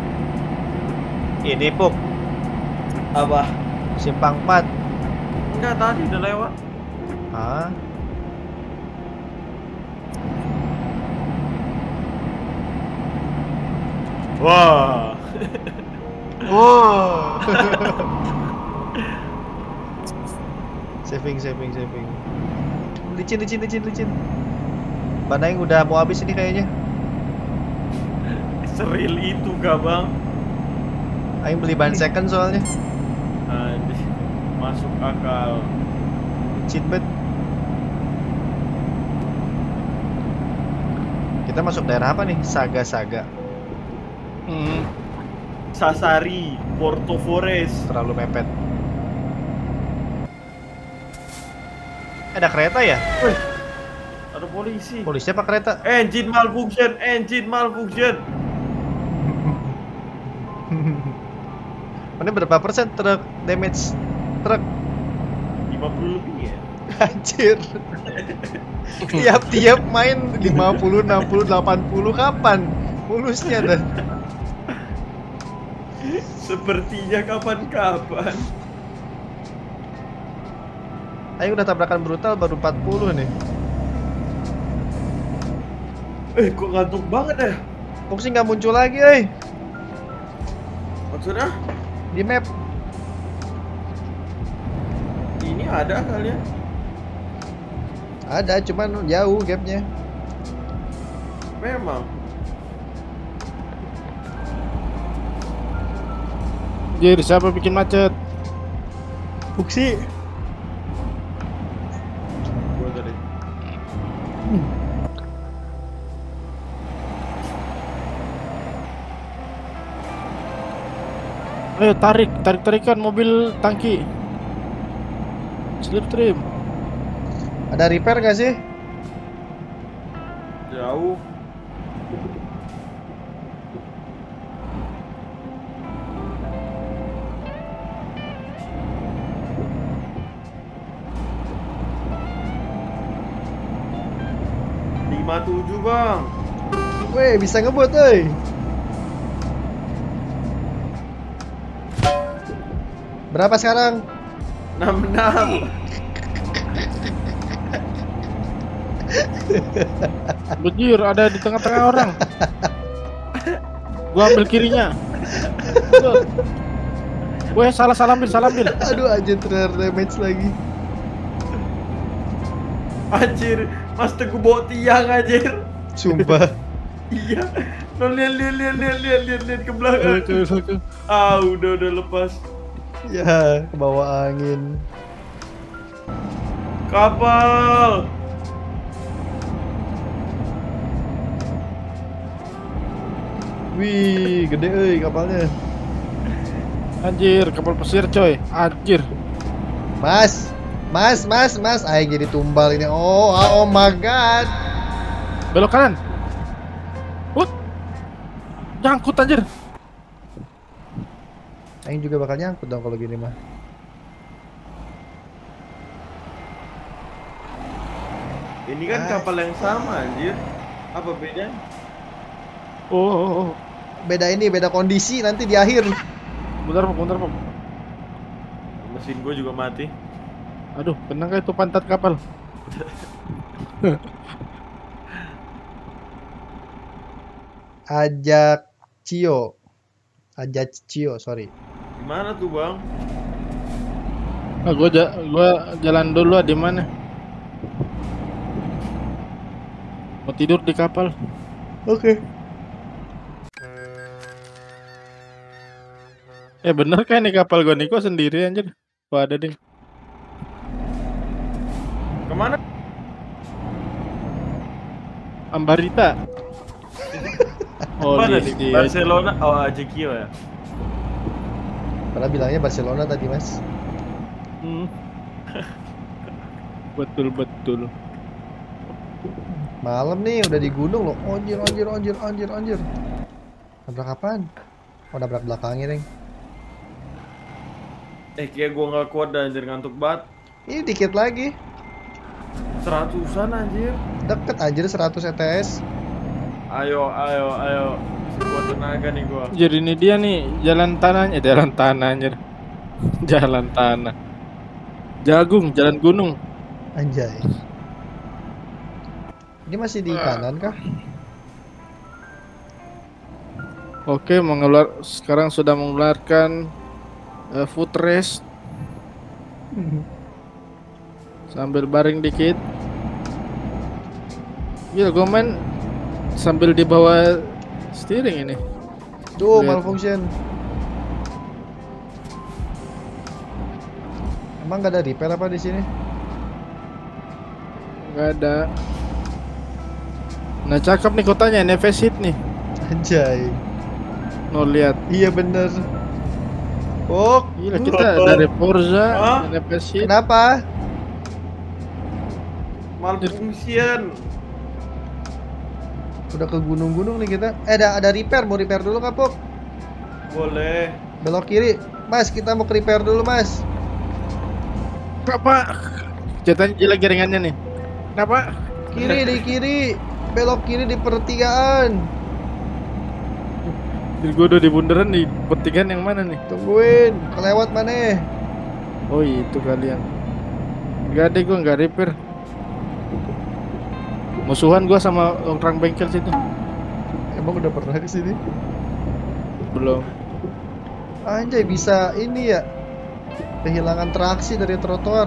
Ini Puk, Apa? simpang empat. Enggak, tadi udah lewat. Hah? Wah. Wow. saving, saving, saving. Licin, licin, licin, licin. Ban aing udah mau habis ini kayaknya. Seril itu gak bang? Aing beli ban second soalnya. Anjir, masuk akal. Licin banget. Kita masuk daerah apa nih? Saga-saga. Hmm. Sasari, Porto Forest. Terlalu mepet. Ada kereta ya? Wih, ada polisi. Polisi apa kereta? Engine malfunction, engine malfunction. Ini berapa persen truk damage truk? lima puluh lebih ya? Anjir. Tiap-tiap main lima puluh, enam puluh, delapan puluh kapan? Mulusnya dah. Sepertinya kapan-kapan. Ayo udah tabrakan brutal baru empat puluh nih. Eh, kok ngantuk banget ya? Kok sih nggak muncul lagi, eh? Maksudnya? Di map. Ini ada kalian? Ada, cuman jauh gapnya. Memang. Jir, siapa bikin macet? Buksi. Gua tadi. Ayo tarik, tarik tarikan mobil tangki. Slipstream. Ada repair gak sih? Jauh. lima tujuh bang. Weh, bisa ngebut, oi. Berapa sekarang? enam enam. Bejir, ada di tengah-tengah orang. Gua ambil kirinya. Weh, salah salah ambil, salah ambil. Aduh, aja ter damage lagi. Anjir, Mas Teguh bawa tiang anjir. Sumpah. Iya. No, lihat lihat lihat lihat lihat lihat lihat ke belakang. Oke, oke. Ah, udah udah lepas. Ya, ke bawah angin. Kapal. Wih, gede euy kapalnya. Anjir, kapal pesir coy. Anjir. Mas, mas, mas, mas, ayo jadi tumbal ini. Oh, oh my god. Belok kanan. Wut. Nyangkut anjir. Aing juga bakal nyangkut dong kalau gini mah. Ini kan Ah. kapal yang sama anjir. Apa bedanya? Oh, oh, oh. Beda ini, beda kondisi nanti di akhir. Bentar, Pop, bentar, Pop. Mesin gue juga mati. Aduh, kena gak itu pantat kapal? Ajak Cio. Ajak Cio, sorry. Gimana tuh bang? Ah, gua, ja gua jalan dulu ah, di mana? Mau tidur di kapal. Oke. Eh bener kan nih kapal gua nih, kok sendiri anjir. Wah ada ding. Kemana? Ambarita. Oh, Mana di, nih? di Barcelona. Oh, Ajaccio ya. Padahal bilangnya Barcelona tadi, Mas. Hmm. Betul betul. Malam nih udah di gunung loh. Anjir, anjir, anjir, anjir, anjir. Nabrak apaan? Oh, nabrak belakangnya, Deng. Eh, kayak gua nggak kuat dan anjir, ngantuk banget. Ini dikit lagi. Seratusan anjir. Deket anjir seratus E T S. Ayo, ayo, ayo. Sekuat tenaga nih gua. Anjir ini dia nih jalan tanahnya, jalan tanah anjir. Jalan tanah. Jagung, jalan gunung. Anjay. Ini masih di kanan kah? Oke, mengeluar sekarang sudah mengeluarkan uh, foot rest sambil baring dikit. Gila, gue main sambil di bawah steering ini. Tuh, Lihat. malfunction. Emang gak ada repair apa di sini? Nggak ada. Nah cakep nih kotanya, Neves Hit nih. Anjay. No lihat. Iya bener. Oh, Gila kita dari Forza, Hah? Neves Hit. kenapa? Malfunction. Udah ke gunung-gunung nih kita. Eh, ada ada repair, mau repair dulu kapok. Boleh. Belok kiri. Mas, kita mau ke repair dulu, Mas. Kenapa? Jatuhnya lagi ringannya nih. Kenapa? Kiri di kiri. Belok kiri di pertigaan. Jadi gue udah di bundaran nih. Pertigaan yang mana nih? Tungguin, kelewat mana? Oh itu kalian. Gak ada, gue nggak repair. Musuhan gue sama orang bengkel situ. Emang udah pernah ke sini? Belum. Anjay, bisa ini ya. Kehilangan traksi dari trotoar.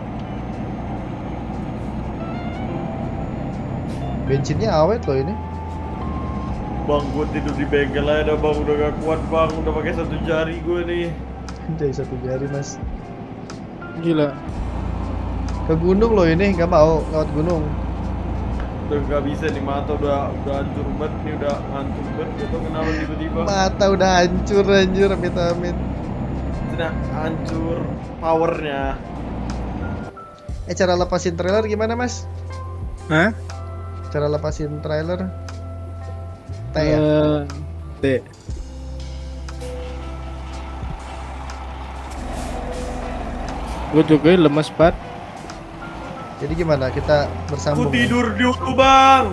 Bensinnya awet loh ini. Bang, gue tidur di bengkel aja dah bang, udah gak kuat bang, udah pakai satu jari gue nih. Anjay, satu jari Mas. Gila. Ke gunung loh ini, nggak mau lewat gunung. Udah gak bisa nih, mata udah udah hancur banget nih, udah ngantuk banget. Gak tau kenapa tiba-tiba. Mata udah hancur anjir, amit-amit. Sudah hancur powernya. Eh, cara lepasin trailer gimana, Mas? Hah? Cara lepasin trailer T ya? Eh, T. Gue juga lemes banget. Jadi gimana? Kita Aku bersambung. tidur dulu bang.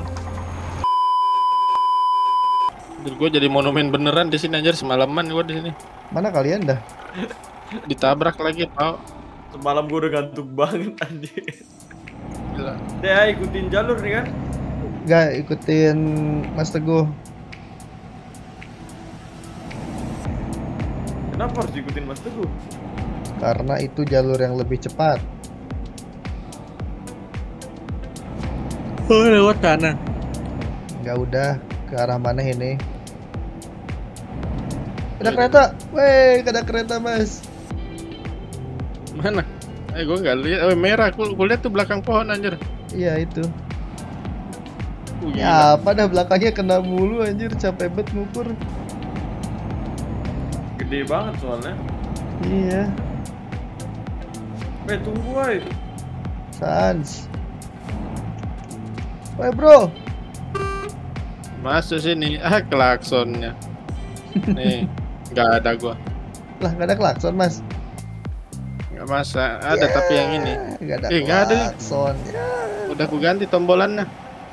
Gue jadi monumen beneran di sini anjir, semalaman gue di sini. Mana kalian dah? Ditabrak lagi, tau. Semalam gue udah ngantuk banget anjir. Gila. Teh ikutin jalur nih kan? Gak ikutin Mas Teguh. Kenapa harus ikutin Mas Teguh? Karena itu jalur yang lebih cepat. Oh, lewat sana. Enggak, udah ke arah mana ini? Ada kereta. Weh, ada kereta, Mas. Mana? Eh, gue nggak lihat. Oh, merah. Gue lihat tuh belakang pohon anjir. Iya, itu. Uh, gila. Ya, apa dah belakangnya kena mulu anjir, capek bet ngukur. Gede banget soalnya. Iya, Weh tunggu woy. Sans. Woi, bro. Masuk sini. Ah, klaksonnya. Nih, nggak ada gua. Lah, gak ada klakson, Mas. Nggak masa. Ada tapi yang ini. Gak ada Eh, nggak ada. klakson. Ya. Udah ku ganti tombolannya.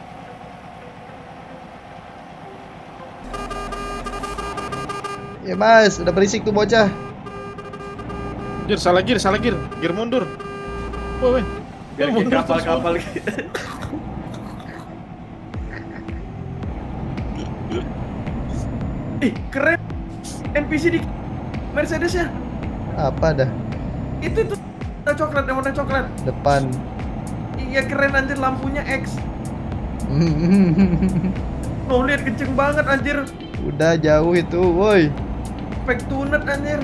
Ya, Mas, udah berisik tuh bocah. Gir, salah gir, salah gir. Gir mundur. Woi, woi. Biar Mundur kayak terus, kapal-kapal gitu. Ih keren. N P C di Mercedesnya. Apa dah? Itu tuh warna coklat, yang warna coklat. Depan. Iya keren anjir, lampunya X. Oh lihat kenceng banget anjir. Udah jauh itu, woi. Pack tunet anjir.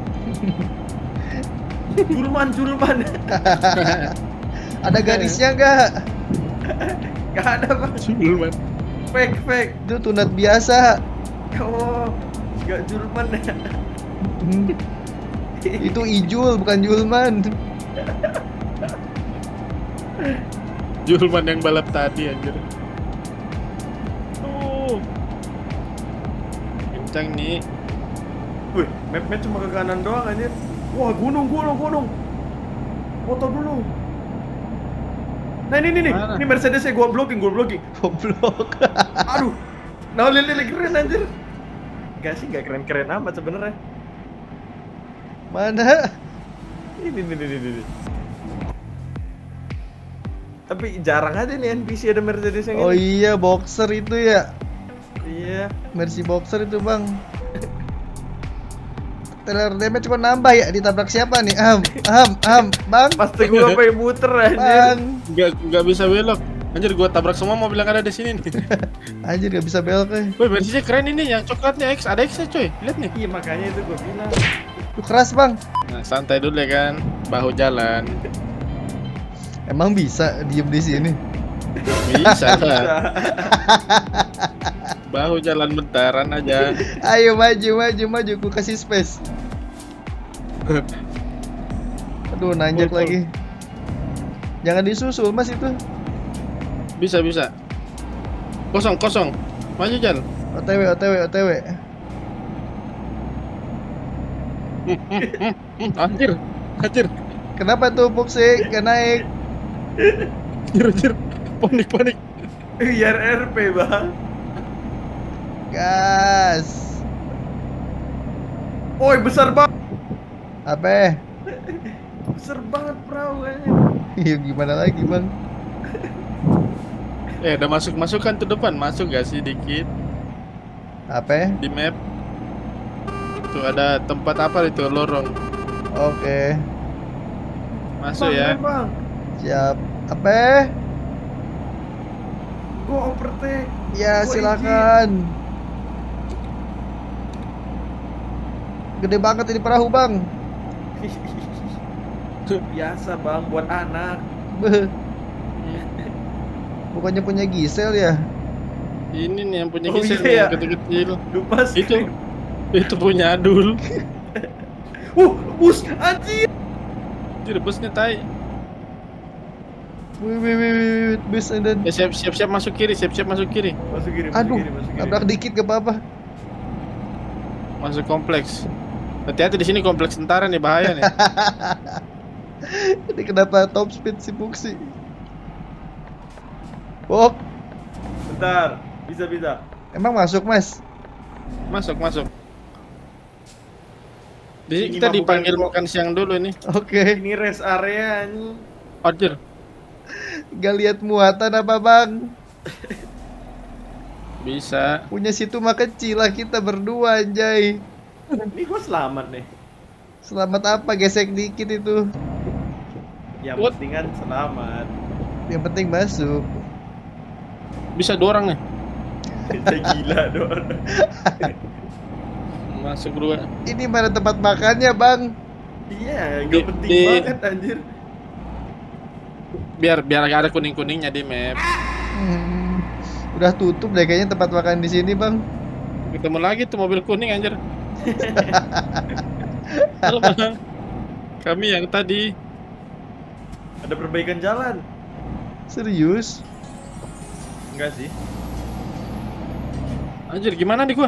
Julman, julman. Ada garisnya nggak? Gak ada bang. Julman. Fake, fake. Itu tunet biasa. Oh, gak julman ya. Itu Ijul, bukan Julman. Julman yang balap tadi anjir. Oh. Kencang nih. Wih, map-nya cuma ke kanan doang anjir. Wah, gunung, gunung, gunung. Foto dulu. Nah ini nih nih, Mana? ini Mercedesnya gua blocking, gua blocking. Goblok. Aduh, nah lele keren anjir. Gak sih, gak keren-keren amat sebenarnya. Mana? Ini nih nih nih nih. Tapi jarang aja nih N P C ada Mercedes yang Oh ini. iya, boxer itu ya. Iya. Mercy boxer itu, Bang. Trailer damage cuma nambah ya, ditabrak siapa nih? Am, am, am, Bang. Pasti gua pengen muter anjir. Bang. Nggak nggak bisa belok. Anjir, gua tabrak semua mobil yang ada di sini nih. Anjir, gak bisa belok eh. Woi, Mercy keren ini, yang coklatnya X, ada X-nya coy. Lihat nih. Iya makanya itu gua bilang. Tuh keras, Bang. Nah, santai dulu ya kan. Bahu jalan. Emang bisa diem di sini? Bisa lah. Bahu jalan bentaran aja. Ayo maju, maju, maju. Ku kasih space. Aduh, nanjak Pul, pul. lagi. Jangan disusul, Mas itu. Bisa, bisa. Kosong, kosong. Maju Jal. O T W, O T W, O T W. Anjir, anjir. Kenapa tuh Pupsi? Gak naik. Anjir, anjir. Panik, panik. I R R P bang. Gas. Woi besar banget. Apa? Besar banget perahu kayaknya. Iya, gimana lagi, Bang? Eh, udah masuk-masukan tuh depan. Masuk gak sih dikit Apa? di map? Tuh ada tempat apa itu, lorong. Oke. Masuk Bang, ya. bang. Siap. Apa? Gua overtake. Ya, Gua silakan. Gede banget ini perahu, Bang. izin. Biasa bang buat anak. Beuh. Bukannya punya Gisel ya? Ini nih yang punya Oh, Gisel iya nih, ya? yang kecil-kecil. Lupa sih. Itu itu punya Adul. Uh, bus anjir. Anjir, busnya tai. Wih, wih, wih, wih, bus dan. Ya, siap siap siap masuk kiri, siap siap masuk kiri. Masuk kiri, masuk Aduh, kiri, masuk kiri. nabrak dikit gak apa-apa. Masuk kompleks. Hati-hati di sini kompleks tentara nih, bahaya nih. Ini kenapa top speed si Puksi? Oh, Bentar, bisa bisa. emang masuk mas? Masuk, masuk. Di sini Ini kita mah dipanggil bukan- makan siang dulu nih. Oke, Ini rest area nih. Anjir. gak lihat muatan apa bang? Bisa. Punya situ mah kecil lah kita berdua anjay. Ini gua selamat nih. Selamat apa? Gesek dikit itu. Yang What? penting kan selamat. Yang penting masuk. Bisa dua orang nih. Kita gila doang. Masuk dua. Ini mana tempat makannya bang? Iya, Di- gak penting di- banget anjir. Biar biar agak ada kuning-kuningnya di map. Hmm, udah tutup deh kayaknya tempat makan di sini bang. Ketemu lagi tuh mobil kuning anjir. Halo bang. Kami yang tadi. Ada perbaikan jalan. Serius? Enggak sih. Anjir gimana nih gua?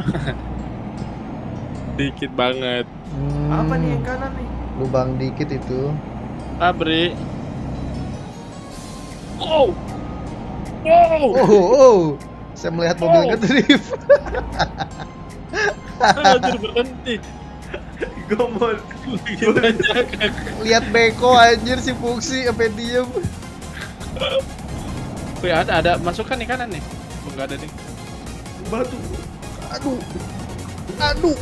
Dikit banget. Hmm, Apa nih yang kanan nih? lubang dikit itu. Abri. Oh. Oh. Oh, oh, saya melihat mobil Oh. ngedrift. Anjir berhenti. Gua mau Kita jaga. Lihat beko anjir si Puksi sampai diem. Wih, ada ada masukan nih kanan nih. Oh, enggak ada nih. batu. Aduh, aduh,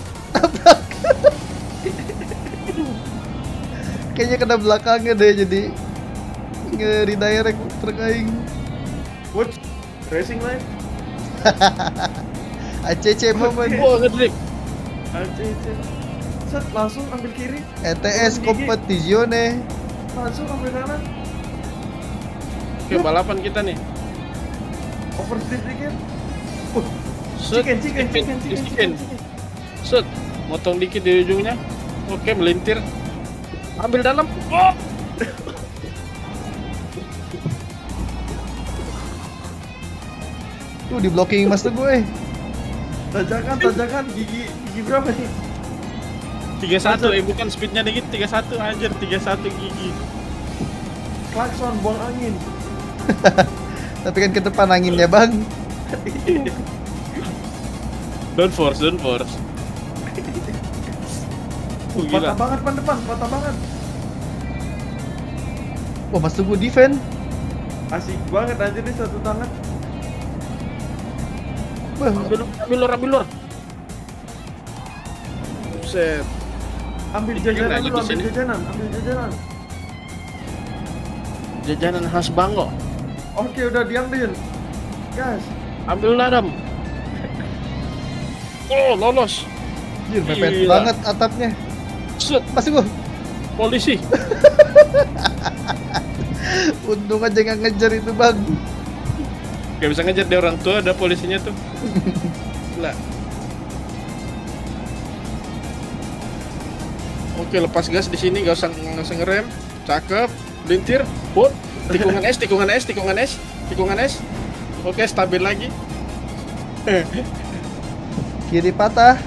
kayaknya kena belakangnya deh jadi nge-redirect truk aing. What? Racing line? A C C moment. Oh, ngedrip. Acc. Set, langsung ambil kiri. E T S Competizione. Langsung ambil kanan. Oke, balapan kita nih. Oversteer dikit. Set, Chicken, chicken, chicken, chicken, chicken, chicken. Set, motong dikit di ujungnya. Oke, melintir. Ambil dalam. Oh. Tuh di blocking mas Teguh eh. Tajakan, tajakan. Gigi, gigi berapa nih? tiga satu, eh bukan speednya dikit, tiga satu anjir, tiga satu gigi. Klakson, buang angin. Tapi kan ke depan anginnya bang. Don't force, don't force. Uh, gila. Patah banget pan depan, patah banget. Wah mas Teguh defend. Asik banget anjir nih satu tangan. Wah, Ambil, ambil lor, ambil lor. Buset. Ambil Bikin jajanan aja dulu, di ambil sini. jajanan, ambil jajanan. Jajanan khas Bango. Oke, udah diambil. Gas. Ambil ladam. Oh, lolos. anjir mepet Gila. banget atapnya. Set, Mas Teguh, polisi. untung aja nggak ngejar itu bang. Gak bisa ngejar dia orang tua, ada polisinya tuh. Lah. Oke, lepas gas di sini, gak usah nggak usah ngerem. Cakep, lintir, put, tikungan es, tikungan es, tikungan es, tikungan es. Oke, stabil lagi. Kiri patah.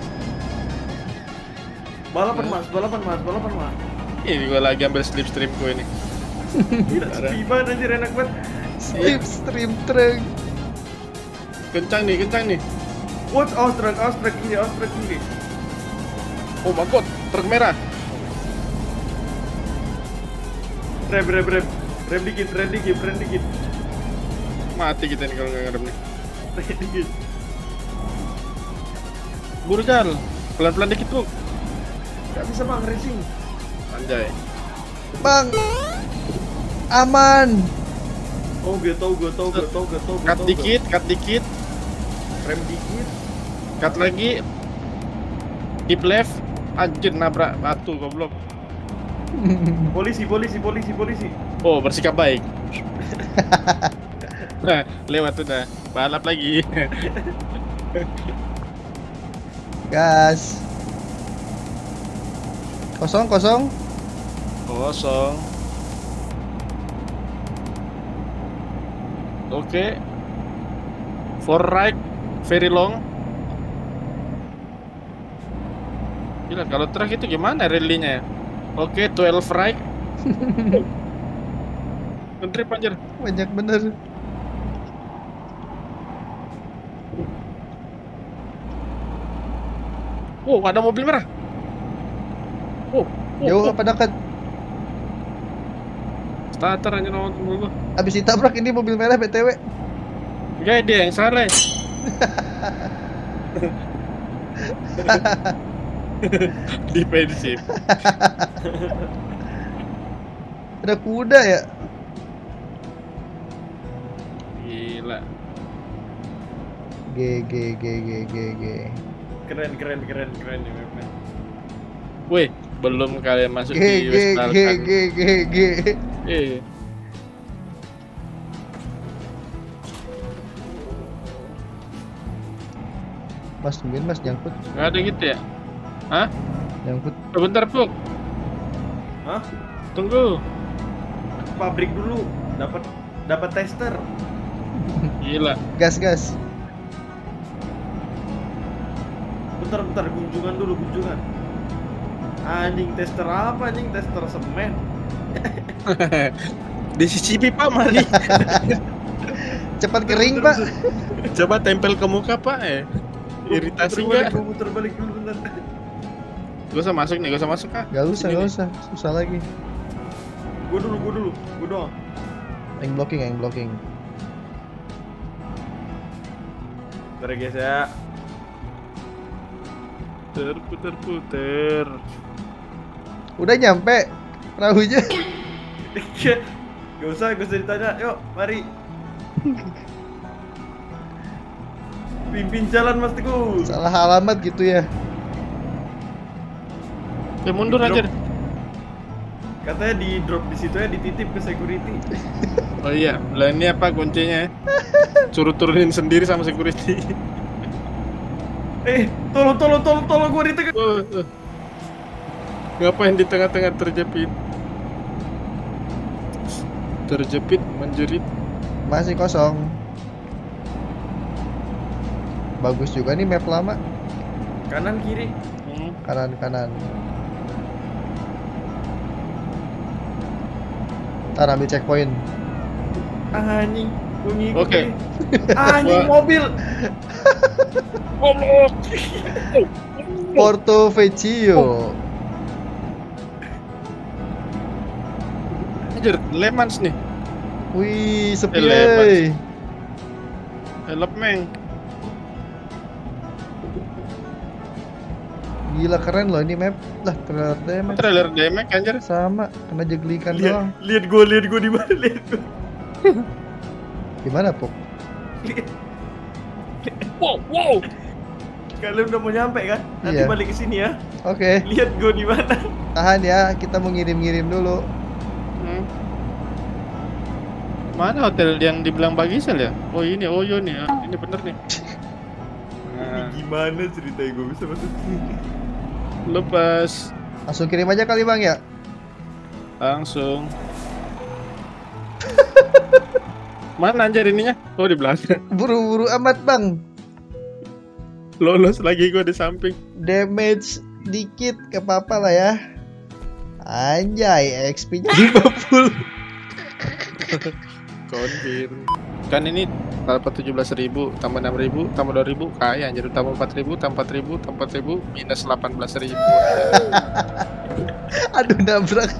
Balapan mas, balapan mas, balapan mas. Ini gua lagi ambil slipstream gue ini. Gila, sepi banget anjir, enak banget. Slipstream truk. Kencang nih, kencang nih. Watch Austrek, Austrek kiri, Austrek kiri. Oh my god, truk merah. Rem, rem, rem. Rem dikit, rem dikit, rem dikit. Mati kita nih kalau nggak ngerem nih. Rem dikit. Buru Jal, pelan-pelan dikit bro. Gak bisa bang, racing. Anjay. Bang, aman. Oh gue tau, gue tau, gue tau, gue tau, gue Cut tau, dikit, cut dikit, gue- Rem dikit. cut lagi. Keep left. Anjir, nabrak batu goblok. Polisi, polisi, polisi, polisi. Oh, bersikap baik. Nah, lewat udah. Balap lagi. Gas. Kosong kosong. Kosong. Oke. For right, very long. Gila, kalau truk itu gimana rally-nya ya? Oke, twelve right. Ngedrip anjir. Banyak bener. Oh, ada mobil merah. Oh, oh, Jauh oh. apa dekat? Starter anjir sama mobil gua. Abis ditabrak ini mobil merah B T W. Enggak, dia yang salah. Defensif. Ada kuda ya? Gila. G G G G G G. Keren keren keren keren ya mapnya. Wih, belum kalian masuk G di G West G Balkan. G G G. Eh. Mas tungguin mas, nyangkut. Nggak ada gitu ya? Hah? Nyangkut. Oh, bentar, Puk. Hah? Tunggu. Pabrik dulu. Dapat dapat tester. Gila. Gas gas. Bentar bentar kunjungan dulu kunjungan. Anjing tester apa anjing tester semen. Disicipi Pak mari. Cepat kering pak. Coba tempel ke muka Pak eh. Iritasi Gua enggak? Gua muter balik dulu bentar. Gak usah masuk nih, gak usah masuk ah. Gak usah Sini gak nih. usah. Susah lagi. Gua dulu gua dulu. Gua doang. Yang blocking yang blocking. Bentar ya guys ya. Puter puter. Udah nyampe perahunya. Gak usah, gak usah ditanya. Yuk, mari. Pimpin jalan Mas Teguh. Salah alamat gitu ya. Ya mundur Di aja. drop. Katanya di drop di situ ya, dititip ke security. Oh iya, lah ini apa kuncinya? Suruh turunin sendiri sama security. Eh, tolong tolong tolong tolong gua di tengah. Oh, oh. Ngapain di tengah-tengah terjepit? Terjepit, menjerit. Masih kosong. Bagus juga nih map lama. Kanan kiri. Hmm. Kanan kanan. Ntar ambil checkpoint. Anjing, gua ngikut. Oke. nih. Anjing Gua- mobil. Goblok. Porto Vecchio. Anjir, Le Mans nih. Wih, sepi Eh, lebar. euy. Help meng. Gila keren loh ini map. Lah trailer damage. Trailer damage anjir. Sama, kena jeglikan Lihat, doang. lihat gua, lihat gua di mana, lihat gua. Gimana, Puk? Lihat. Wow, wow. Kalian udah mau nyampe kan? Nanti Iya. balik ke sini ya. Oke, Lihat gua di mana. tahan ya, kita mau ngirim-ngirim dulu. Hmm. Mana hotel yang dibilang Bagisel ya? Oh ini, oh yo nih, ah, ini bener nih. Ini Nah, gimana ceritanya gua bisa masuk sini? lepas Langsung kirim aja kali Bang ya. langsung. Mana anjir ininya? Oh di belakang. Buru-buru amat Bang. Lolos lagi gua di samping. Damage dikit, gak apa-apa lah ya. Anjay, X P-nya lima puluh. Confirm. Kan ini dapat tujuh belas ribu, tambah enam ribu, tambah dua ribu, kaya anjir, tambah empat ribu, tambah empat ribu, tambah empat ribu, minus delapan belas ribu. Aduh, nabrak.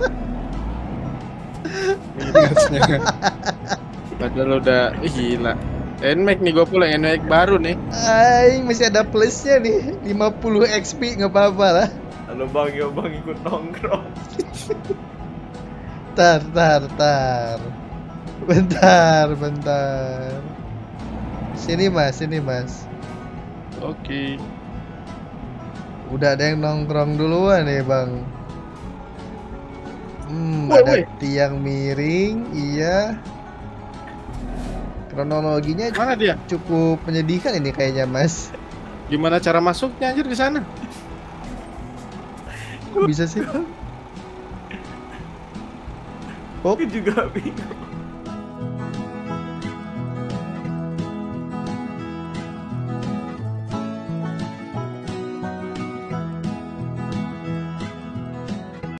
Minusnya. Padahal udah ih, gila. N M A X nih, gue pulang N M A X baru nih. Ay, masih ada plusnya nih. lima puluh X P nggak apa-apa lah. Halo Bang, ya Bang ikut nongkrong. Tar, tar, tar. Bentar, bentar. Sini Mas, sini Mas. Oke. Udah ada yang nongkrong duluan nih Bang. Hmm, Woi, ada woi. tiang miring, iya. Kronologinya Mana dia? cukup menyedihkan ini kayaknya Mas. Gimana cara masuknya anjir di sana? Kok bisa sih? Aku juga bingung.